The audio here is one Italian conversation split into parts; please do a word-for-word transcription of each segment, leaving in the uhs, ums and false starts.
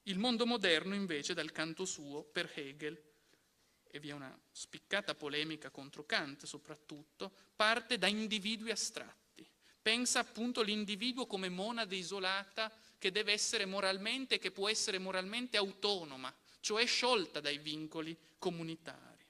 Il mondo moderno, invece, dal canto suo, per Hegel, e vi è una spiccata polemica contro Kant soprattutto, parte da individui astratti. Pensa appunto l'individuo come monade isolata che deve essere moralmente, che può essere moralmente autonoma, cioè sciolta dai vincoli comunitari.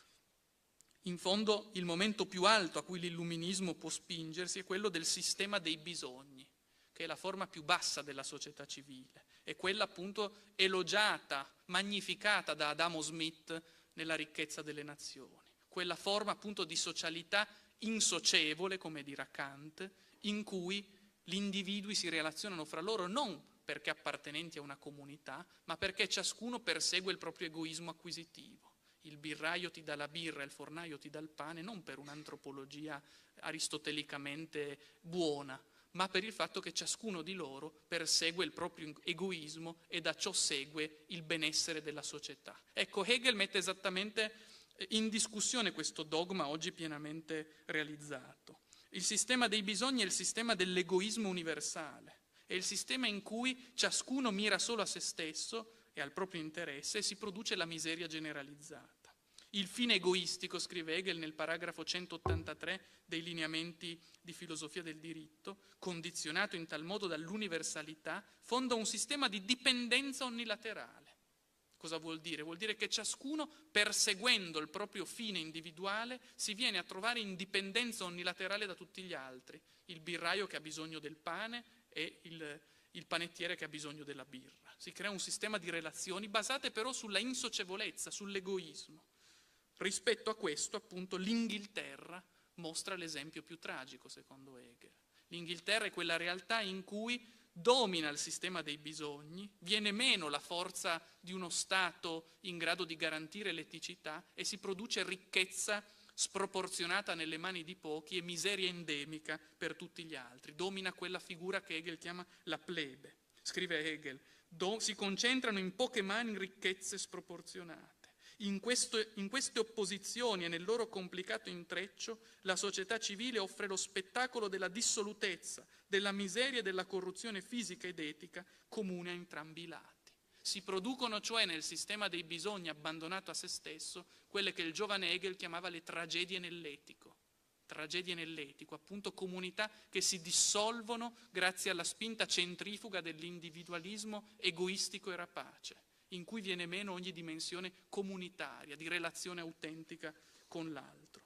In fondo il momento più alto a cui l'illuminismo può spingersi è quello del sistema dei bisogni, che è la forma più bassa della società civile, è quella appunto elogiata, magnificata da Adamo Smith nella Ricchezza delle Nazioni, quella forma appunto di socialità insocievole, come dirà Kant, in cui gli individui si relazionano fra loro non perché appartenenti a una comunità, ma perché ciascuno persegue il proprio egoismo acquisitivo. Il birraio ti dà la birra, il fornaio ti dà il pane, non per un'antropologia aristotelicamente buona, ma per il fatto che ciascuno di loro persegue il proprio egoismo e da ciò segue il benessere della società. Ecco, Hegel mette esattamente in discussione questo dogma oggi pienamente realizzato. Il sistema dei bisogni è il sistema dell'egoismo universale, è il sistema in cui ciascuno mira solo a se stesso e al proprio interesse e si produce la miseria generalizzata. Il fine egoistico, scrive Hegel nel paragrafo centottantatré dei lineamenti di filosofia del diritto, condizionato in tal modo dall'universalità, fonda un sistema di dipendenza onnilaterale. Cosa vuol dire? Vuol dire che ciascuno, perseguendo il proprio fine individuale, si viene a trovare in dipendenza onnilaterale da tutti gli altri. Il birraio che ha bisogno del pane e il, il panettiere che ha bisogno della birra. Si crea un sistema di relazioni basate però sulla insocievolezza, sull'egoismo. Rispetto a questo, appunto, l'Inghilterra mostra l'esempio più tragico, secondo Hegel. L'Inghilterra è quella realtà in cui domina il sistema dei bisogni, viene meno la forza di uno Stato in grado di garantire l'eticità e si produce ricchezza sproporzionata nelle mani di pochi e miseria endemica per tutti gli altri. Domina quella figura che Hegel chiama la plebe. Scrive Hegel, si concentrano in poche mani ricchezze sproporzionate. In, questo, in queste opposizioni e nel loro complicato intreccio, la società civile offre lo spettacolo della dissolutezza, della miseria e della corruzione fisica ed etica comune a entrambi i lati. Si producono cioè nel sistema dei bisogni abbandonato a se stesso quelle che il giovane Hegel chiamava le tragedie nell'etico. Tragedie nell'etico, appunto comunità che si dissolvono grazie alla spinta centrifuga dell'individualismo egoistico e rapace, in cui viene meno ogni dimensione comunitaria, di relazione autentica con l'altro.